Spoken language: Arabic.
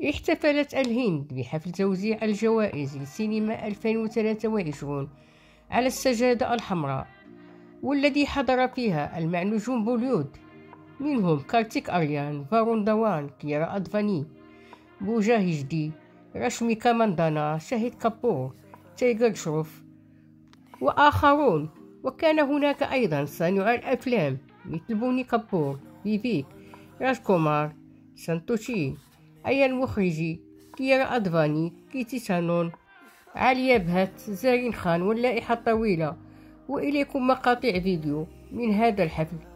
احتفلت الهند بحفل توزيع الجوائز لسينما 2023 على السجادة الحمراء، والذي حضر فيها المع نجوم بوليود، منهم كارتيك أريان، فارون داوان، كيارا أدفاني، بوجا هجدي، رشميكا ماندانا، شاهد كابور، تايجر شروف وآخرون. وكان هناك أيضا صانع الأفلام مثل بوني كابور، فيفيك راج كومار، سانتوشي، أيان مخرجي، كيارا أدفاني، كيتي سانون، عالية بهات، زارين خان، واللائحة طويلة. وإليكم مقاطع فيديو من هذا الحفل